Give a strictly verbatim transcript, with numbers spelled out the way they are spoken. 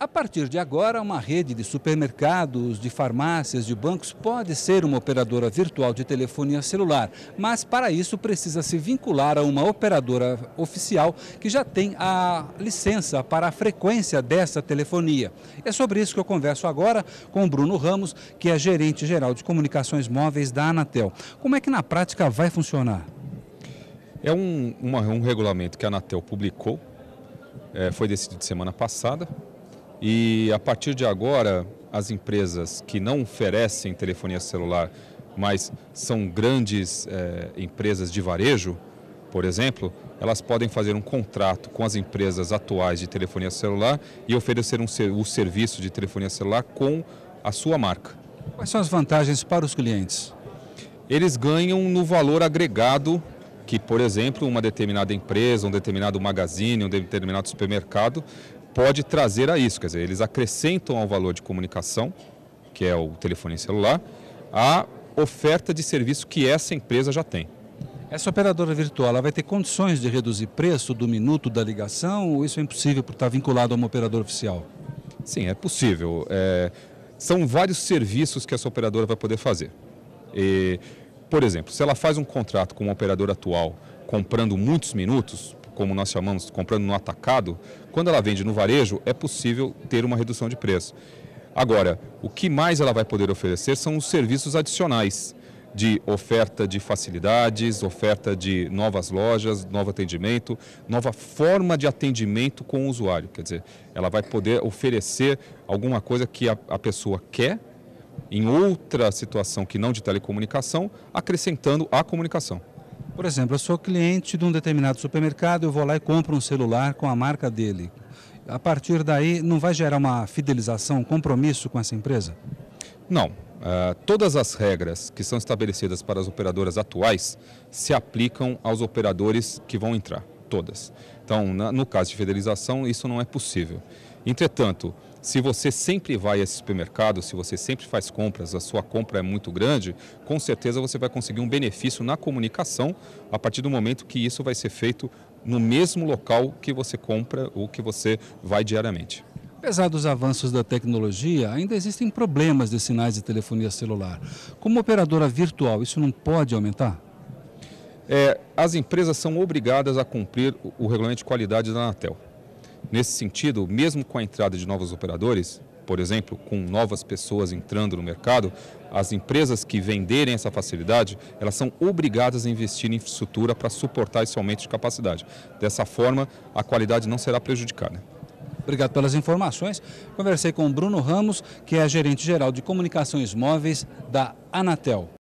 A partir de agora, uma rede de supermercados, de farmácias, de bancos pode ser uma operadora virtual de telefonia celular, mas para isso precisa se vincular a uma operadora oficial que já tem a licença para a frequência dessa telefonia. É sobre isso que eu converso agora com o Bruno Ramos, que é gerente geral de comunicações móveis da Anatel. Como é que na prática vai funcionar? É um, uma, um regulamento que a Anatel publicou, é, foi decidido semana passada. E a partir de agora, as empresas que não oferecem telefonia celular, mas são grandes eh, empresas de varejo, por exemplo, elas podem fazer um contrato com as empresas atuais de telefonia celular e oferecer um, o serviço de telefonia celular com a sua marca. Quais são as vantagens para os clientes? Eles ganham no valor agregado que, por exemplo, uma determinada empresa, um determinado magazine, um determinado supermercado pode trazer a isso. Quer dizer, eles acrescentam ao valor de comunicação, que é o telefone celular, a oferta de serviço que essa empresa já tem. Essa operadora virtual ela vai ter condições de reduzir preço do minuto da ligação ou isso é impossível por estar vinculado a uma operadora oficial? Sim, é possível. É, são vários serviços que essa operadora vai poder fazer. E, por exemplo, se ela faz um contrato com uma operadora atual comprando muitos minutos, como nós chamamos, comprando no atacado, quando ela vende no varejo, é possível ter uma redução de preço. Agora, o que mais ela vai poder oferecer são os serviços adicionais de oferta de facilidades, oferta de novas lojas, novo atendimento, nova forma de atendimento com o usuário. Quer dizer, ela vai poder oferecer alguma coisa que a, a pessoa quer em outra situação que não de telecomunicação, acrescentando a comunicação. Por exemplo, eu sou cliente de um determinado supermercado, eu vou lá e compro um celular com a marca dele. A partir daí, não vai gerar uma fidelização, um compromisso com essa empresa? Não. Uh, todas as regras que são estabelecidas para as operadoras atuais se aplicam aos operadores que vão entrar, todas. Então, na, no caso de fidelização, isso não é possível. Entretanto, se você sempre vai a esse supermercado, se você sempre faz compras, a sua compra é muito grande, com certeza você vai conseguir um benefício na comunicação a partir do momento que isso vai ser feito no mesmo local que você compra ou que você vai diariamente. Apesar dos avanços da tecnologia, ainda existem problemas de sinais de telefonia celular. Como operadora virtual, isso não pode aumentar? É, as empresas são obrigadas a cumprir o regulamento de qualidade da Anatel. Nesse sentido, mesmo com a entrada de novos operadores, por exemplo, com novas pessoas entrando no mercado, as empresas que venderem essa facilidade, elas são obrigadas a investir em infraestrutura para suportar esse aumento de capacidade. Dessa forma, a qualidade não será prejudicada. Obrigado pelas informações. Conversei com o Bruno Ramos, que é gerente geral de comunicações móveis da Anatel.